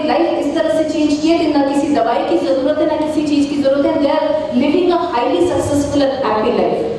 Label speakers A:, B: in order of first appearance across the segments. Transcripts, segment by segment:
A: Life इस तरह से चेंज की है कि ना किसी दवाई की जरूरत है, ना किसी चीज की जरूरत है, they are living a highly successful and happy life.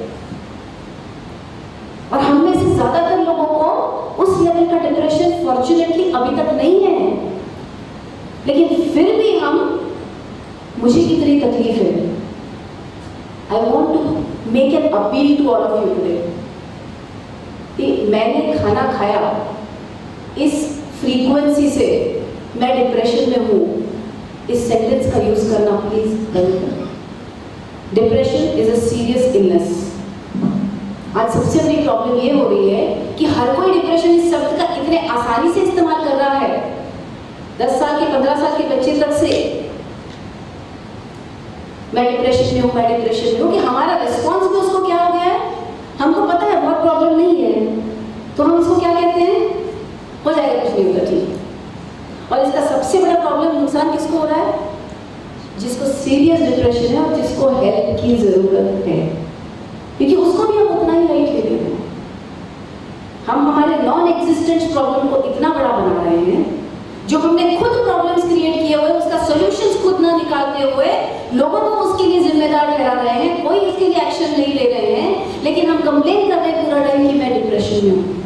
A: और हम में से ज्यादातर लोगों को उस लेवल का डिप्रेशन फॉर्चुनेटली अभी तक नहीं है, लेकिन फिर भी मुझे कितनी तकलीफ है। I want to make an appeal to all of you today कि मैंने खाना खाया इस फ्रीक्वेंसी से मैं डिप्रेशन में हूं, इस सेंटेंस का यूज करना प्लीज बंद करें। Depression is a serious illness. आज सबसे बड़ी प्रॉब्लम ये हो रही है कि हर कोई डिप्रेशन इस शब्द का इतने आसानी से इस्तेमाल कर रहा है। 10 साल के 15 साल के बच्चे तक से मैं डिप्रेशन में हूँ, मैं डिप्रेशन में हूँ, कि हमारा रिस्पॉन्स भी उसको क्या हो गया है, हमको पता है बहुत प्रॉब्लम नहीं है, तो हम इसको क्या कहते हैं, हो जाएगा, कुछ नहीं होता, ठीक। और इसका सबसे बड़ा प्रॉब्लम, नुकसान किसको हो रहा है, जिसको सीरियस डिप्रेशन है और जिसको हेल्प की जरूरत है, क्योंकि उसको भी हम उतना ही लाइट ले रहे हैं। हम हमारे नॉन एग्जिस्टेंट प्रॉब्लम को इतना बड़ा बना रहे हैं, जो हमने खुद प्रॉब्लम्स क्रिएट किए हुए, उसका सॉल्यूशंस खुद ना निकालते हुए लोगों को उसके लिए जिम्मेदार ठहरा रहे हैं, कोई इसके लिए एक्शन नहीं ले रहे हैं, लेकिन हम कंप्लेन कर रहे हैं पूरा टाइम कि मैं डिप्रेशन में हूं।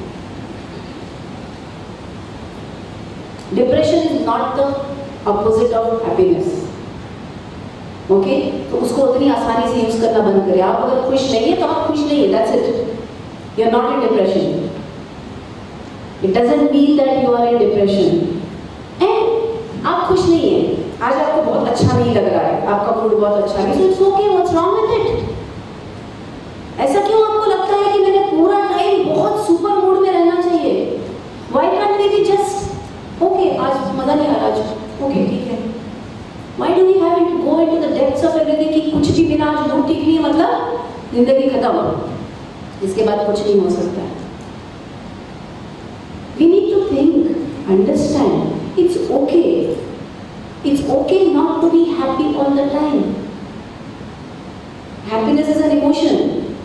A: Depression is not the opposite of happiness, okay? तो उसको उतनी आसानी से यूज करना बंद करें। आप अगर खुश नहीं है तो आप खुश नहीं है, that's it, you are not in depression. It doesn't mean that you are in depression. And आप खुश नहीं है, आज आपको बहुत अच्छा नहीं लग रहा है, आपका मूड बहुत अच्छा नहीं, so it's okay, what's wrong with it? ऐसा क्यों आपको लगता है कि मैंने पूरा टाइम बहुत सुपर मूड में रहना चाहिए? Why can't we be just okay, आज मजा नहीं आ रहा, आज ओके, ठीक है। Why do we have to go into the depths of everything कि कुछ भी बिना आज मूड ठीक नहीं है मतलब जिंदगी खत्म, इसके बाद कुछ नहीं हो सकता। We need to think, understand, it's okay. It's okay not to be happy all the time. Happiness is an emotion.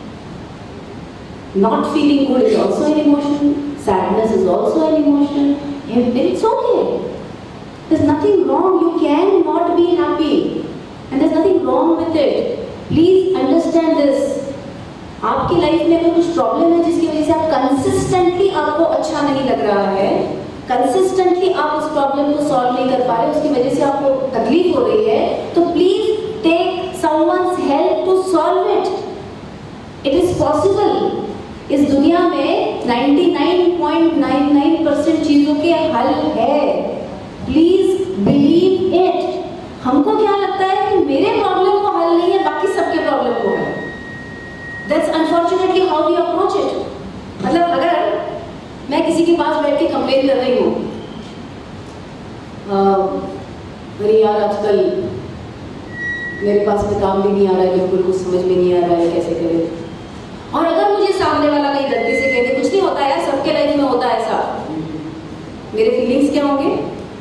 A: Not feeling good is also an emotion. Sadness is also an emotion. And it's okay. There's nothing wrong. You can not be happy. And there's nothing wrong with it. Please understand this. आपकी life में अगर कुछ problem है जिसकी वजह से आप consistently आपको अच्छा नहीं लग रहा है, कंसिस्टेंटली आप उस प्रॉब्लम को सॉल्व नहीं कर पा रहे, उसकी वजह से आपको तकलीफ हो रही है, तो please take someone's help to solve it. It is possible. इस दुनिया में 99.99% चीजों के हल है। Please believe it. हमको क्या लगता है कि मेरे प्रॉब्लम को हल नहीं है, बाकी सबके प्रॉब्लम को है। That's unfortunately how we approach it. मतलब अगर मैं किसी के पास बैठ के कंप्लेन कर रही हूँ, अरे यार आजकल मेरे पास में काम भी नहीं आ रहा है, बिल्कुल कुछ समझ में नहीं आ रहा है, कैसे करें, और अगर मुझे सामने वाला कहीं गलती से कह दे कुछ नहीं होता यार, सबके लाइफ में होता है ऐसा, मेरे फीलिंग्स क्या होंगे?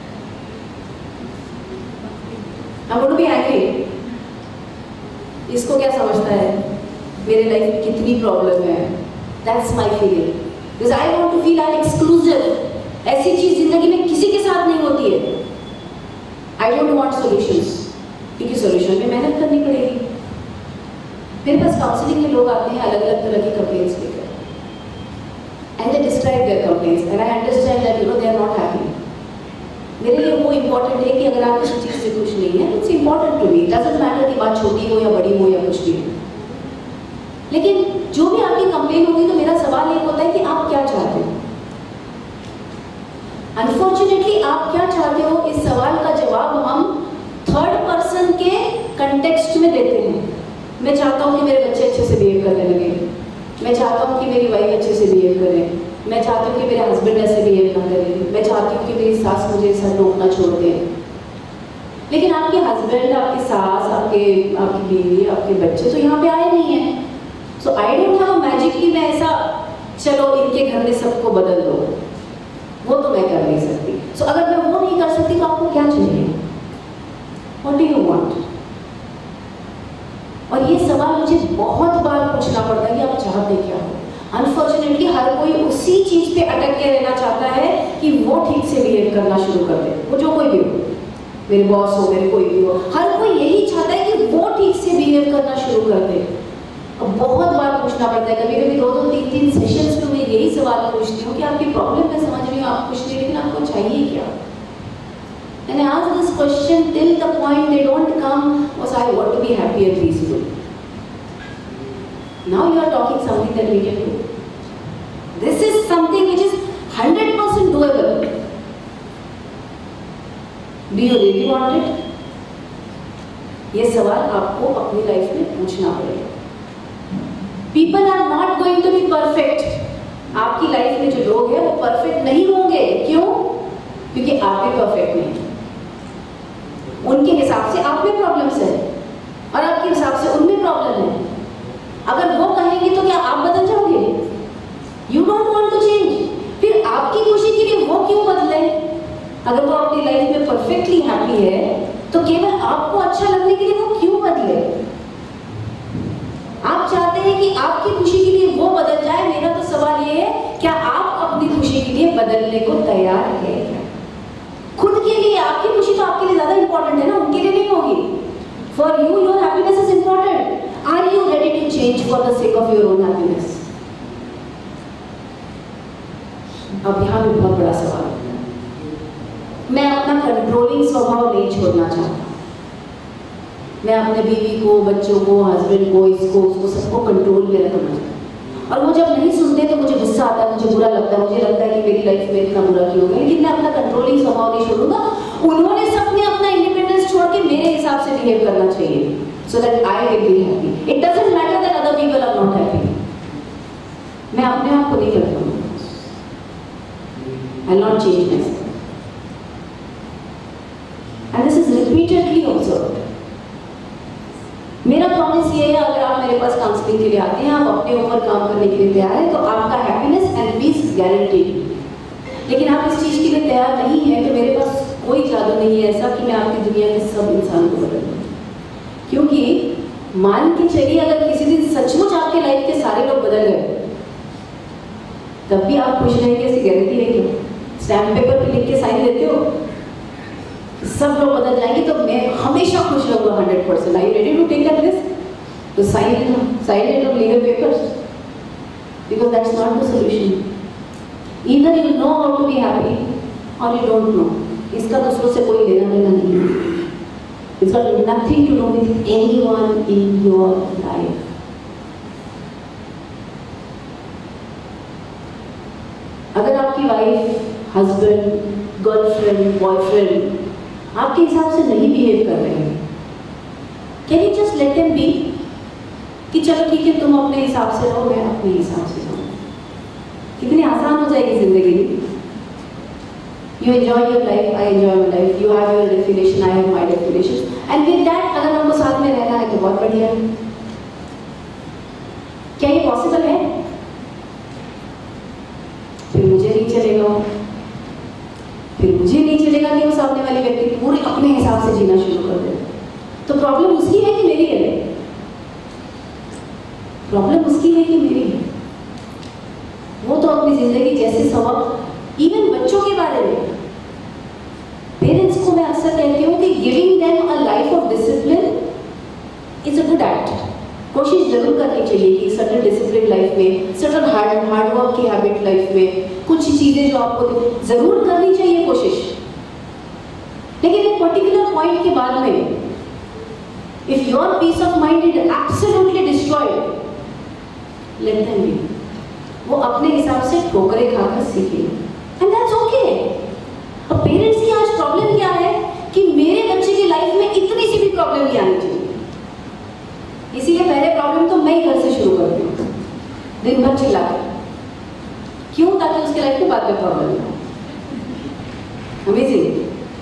A: I'm going to be angry। इसको क्या समझता है मेरे लाइफ में कितनी प्रॉब्लम है? That's my feeling। Because I want to feel I'm exclusive। ऐसी चीज जिंदगी में किसी के साथ नहीं होती है। I don't want solutions, क्योंकि solution में मेहनत करनी पड़ेगी। मेरे पास काउंसलिंग में लोग आते हैं अलग अलग तरह की कंप्लेंट्स लेकर, and they describe their complaints, and I understand that they are not happy। मेरे लिए वो इम्पोर्टेंट है कि अगर आप किसी चीज से खुश नहीं है, it's important to me. Doesn't matter कि बात छोटी हो या बड़ी हो या कुछ भी हो, लेकिन जो भी आपकी कंप्लेन होगी तो मेरा सवाल एक होता है कि आप क्या चाहते हो। अनफॉर्चुनेटली आप क्या चाहते हो, इस सवाल का जवाब हम थर्ड पर्सन के कंटेक्स्ट में देते हैं। मैं चाहता हूँ कि मेरे बच्चे अच्छे से बिहेव करने लगे, मैं चाहता हूँ कि मेरी वाइफ अच्छे से बिहेव करे, मैं चाहती हूँ कि मेरे हस्बैंड ऐसे बिहेव ना करें, मैं चाहती हूँ कि मेरी सास मुझे ऐसा टोकना छोड़ दे। लेकिन आपके हस्बैंड, आपकी सास, आपकी बीवी, आपके बच्चे तो यहाँ पे आए नहीं हैं। So I don't have a magic कि मैं ऐसा चलो इनके घर में सबको बदल दो, वो तो मैं कर नहीं सकती। सो अगर मैं वो नहीं कर सकती तो आपको क्या चाहिए? What do you want? और ये सवाल मुझे बहुत बार पूछना पड़ता है कि आप चाहते क्या हो। अनफॉर्चुनेटली हर कोई उसी चीज पे अटक के रहना चाहता है कि वो ठीक से बिहेव करना शुरू कर दे, वो जो कोई भी हो। मेरे बॉस हो, मेरे कोई भी हो, हर कोई यही चाहता है कि वो ठीक से बिहेव करना शुरू कर दे। अब बहुत बार पूछना पड़ता है, कभी कभी 2-2, 3-3 सेशंस में मैं यही सवाल पूछती हूँ कि आपकी प्रॉब्लम मैं समझ रही हूँ, आप कुछ नहीं, लेकिन आपको चाहिए क्या? And I ask this question till the point they don't come was I want to be happy and peaceful. Now you are talking something that we can do. This is something which is 100% doable. Do you really want it? ये सवाल आपको अपनी life में पूछना पड़ेगा। People are not going to be perfect. आपकी life में जो लोग हैं वो परफेक्ट नहीं होंगे। क्यों? क्योंकि आप भी परफेक्ट नहीं। उनके हिसाब से आप में प्रॉब्लम्स है और आपके हिसाब से उनमें प्रॉब्लम है। अगर वो कहेंगे तो क्या आप बदल जाओगे? You don't want to change. फिर आपकी खुशी के लिए वो क्यों बदले? अगर वो अपनी लाइफ में परफेक्टली हैप्पी है तो केवल आपको अच्छा लगने के लिए वो क्यों बदले? आप चाहते हैं कि आपकी खुशी के लिए वो बदल जाए। मेरा तो सवाल ये है, क्या आप अपनी खुशी के लिए बदलने को तैयार हैं क्या? खुद के लिए आपकी खुशी तो आपके लिए ज्यादा इंपॉर्टेंट है ना, उनके लिए नहीं होगी। For you your happiness is important. Are you ready to change for the sake of your own happiness? अब यहाँ भी बहुत बड़ा सवाल है। मैं अपना कंट्रोलिंग स्वभाव नहीं छोड़ना चाहता। मैं अपने बीवी को, बच्चों को, हस्बैंड को, इसको उसको सबको कंट्रोल में रखना चाहता हूँ। और वो जब नहीं सुनते तो मुझे गुस्सा आता है, मुझे बुरा लगता है, मुझे लगता है कि मेरी लाइफ में इतना बुरा क्यों हो गया। लेकिन मैं अपना कंट्रोलिंग स्वभाव नहीं छोड़ूंगा। उन्होंने सबने अपना इंडिपेंडेंस छोड़ के मेरे हिसाब से बिहेव करना चाहिए, so that I will be happy. It doesn't matter that other people are not happy. मैं अपने आप को नहीं करता हूँ। I not change myself. And this is repeatedly observed. मेरा प्रॉमिस ये है, अगर आप मेरे पास काउंसलिंग के लिए आते हैं, आप अपने ऊपर काम करने के लिए तैयार हैं, तो आपका हैप्पीनेस एंड पीस गारंटीड। लेकिन आप इस चीज के लिए तैयार नहीं है तो मेरे पास कोई जादू नहीं है ऐसा कि मैं आपकी दुनिया के सब इंसान को बदल दूं। क्योंकि मान के चलिए अगर किसी दिन सचमुच आपके लाइफ के सारे लोग बदल गए, तब भी आप खुश रहेंगे, ऐसी गारंटी है क्या? स्टैम्प पेपर पे लिख के साइन देते हो, सब लोग बदल जाएंगे तो मैं हमेशा खुश रहूंगा 100%। Are you ready to take that risk? To sign it on legal papers, because that's not the solution. Either you know how to be happy or you don't know. इसका दूसरों से कोई लेना देना नहीं है। It's got nothing to do with anyone in your life. अगर आपकी वाइफ, हस्बैंड, गर्लफ्रेंड, बॉयफ्रेंड आपके हिसाब से नहीं बिहेव कर रहे हैं, can you just let them be? कि चलो ठीक है, तुम अपने हिसाब से रहो, मैं अपने हिसाब से रहूँ। कितनी आसान हो जाएगी जिंदगी। You enjoy your life, I enjoy my life, you have your definition, I have my definition, and with that अगर हमको साथ में रहना है तो बहुत बढ़िया है। क्या ये पॉसिबल है? फिर मुझे नहीं चलेगा, फिर मुझे नहीं चलेगा कि वो सामने वाले व्यक्ति पूरे अपने हिसाब से जीना शुरू कर दे। तो प्रॉब्लम उसकी है कि मेरी है? प्रॉब्लम उसकी है कि मेरी है? वो तो अपनी जिंदगी जैसे सबक, इवन बच्चों के बारे में पेरेंट्स को मैं अक्सर कहती हूँ कि giving them a life of discipline is a good act. कोशिश जरूर करनी चाहिए कि सर्टेन डिसिप्लिन लाइफ में, सर्टेन हार्ड वर्क की हैबिट लाइफ में कुछ चीजें जो आपको जरूर करनी चाहिए कोशिश। लेकिन एक पर्टिकुलर पॉइंट के बाद में if your peace of mind is absolutely destroyed, let them be. वो अपने हिसाब से ठोकरें खाकर सीखे, एंड दैट्स ओके। अब पेरेंट्स की आज प्रॉब्लम क्या है कि मेरे बच्चे की लाइफ में इतनी सी भी प्रॉब्लम नहीं आनी चाहिए, इसीलिए पहले प्रॉब्लम तो मैं ही घर से शुरू करती हूँ, दिन भर चिल्ला के। क्यों? ताकि उसके लाइफ में बाद में प्रॉब्लम ना हो। Amazing.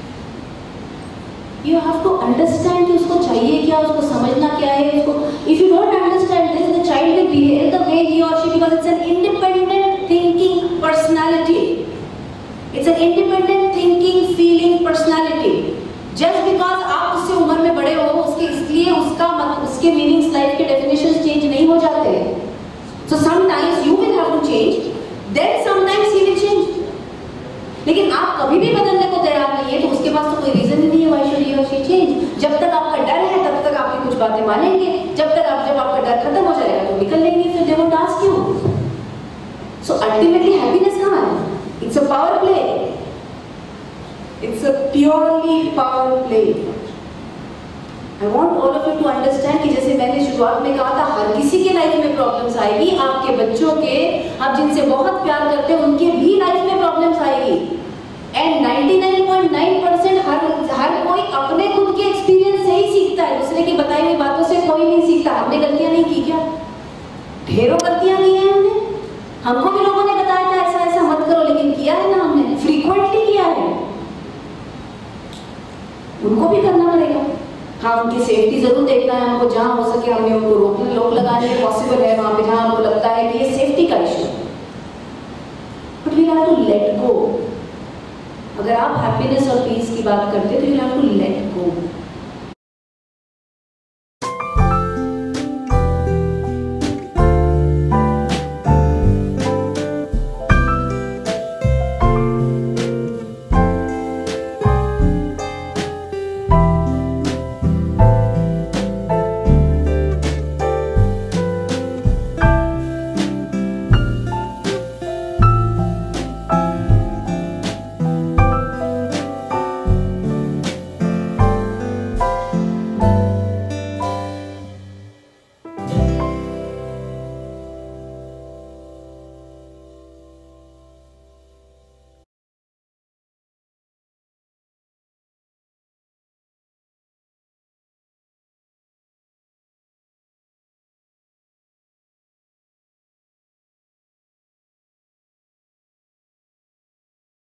A: You have to understand कि उसको चाहिए क्या, उसको समझना क्या है। उसको if you don't understand this, the child will behave the way he और she, because it's an independent thinking personality. It's an independent thinking feeling personality. Just because आप उससे उम्र में बड़े हो, उसके इसलिए उसके मीनिंग्स, लाइफ के डेफिनेशंस चेंज नहीं हो जाते। So sometimes you will have to change, then sometimes he will change. लेकिन आप कभी भी बदलने को तैयार नहीं है तो उसके पास तो कोई रीजन ही नहीं है why should or she change. जब तक आपका डर है तब तक आपकी कुछ बातें मानेंगे, जब आपका डर खत्म हो जाएगा तो निकल लेंगे, फिर they won't ask you. So ultimately happiness कहाँ है? It's a power play. It's a purely power play. I want all of you to understand कि जैसे मैंने शुरुआत में कहा था, हर किसी के लाइफ में प्रॉब्लम्स आएगी, आपके बच्चों के, आप जिनसे बहुत प्यार करते हैं उनके भी लाइफ में प्रॉब्लम्स आएगी। एंड 99.9% हर कोई अपने खुद के एक्सपीरियंस से ही सीखता है, दूसरे की बताई हुई बातों से कोई नहीं सीखता। हमने गलतियां नहीं की क्या? ढेरों गलतियां की हैं हमने, हमको भी लोगों ने बताया था ऐसा ऐसा मत करो, लेकिन किया है ना हमने, फ्रीक्वेंटली किया है। उनको भी करना पड़ेगा। हाँ, उनकी सेफ्टी जरूर देखना है हमको, जहाँ हो सके हमने उनको रोक लगाने में पॉसिबल है, वहाँ पे जहाँ हमको लगता है कि ये सेफ्टी का इशू है, but we have to let go. अगर आप हैप्पीनेस और पीस की बात करते तो यू हैव